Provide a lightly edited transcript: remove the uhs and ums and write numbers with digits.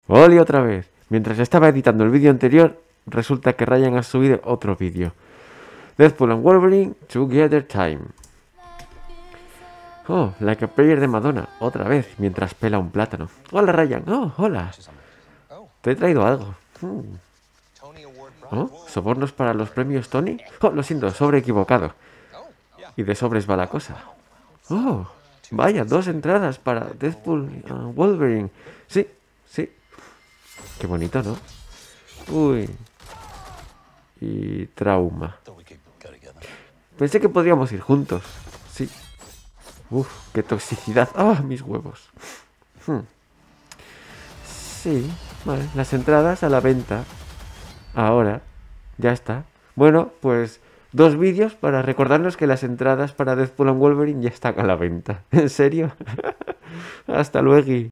Oli otra vez. Mientras estaba editando el vídeo anterior, resulta que Ryan ha subido otro vídeo. Deadpool and Wolverine Together Time. Oh, Like a Prayer de Madonna, otra vez, mientras pela un plátano. Hola Ryan, oh, hola. Te he traído algo. Oh, ¿sobornos para los premios Tony? Oh, lo siento, sobre equivocado. Y de sobres va la cosa. Oh, vaya, 2 entradas para Deadpool y Wolverine. Sí, sí. Qué bonito, ¿no? Uy. Y trauma. Pensé que podríamos ir juntos. Sí. Uf, qué toxicidad. ¡Ah, mis huevos! Sí, vale. Las entradas a la venta. Ahora. Ya está. Bueno, pues 2 vídeos para recordarnos que las entradas para Deadpool and Wolverine ya están a la venta. ¿En serio? Hasta luego.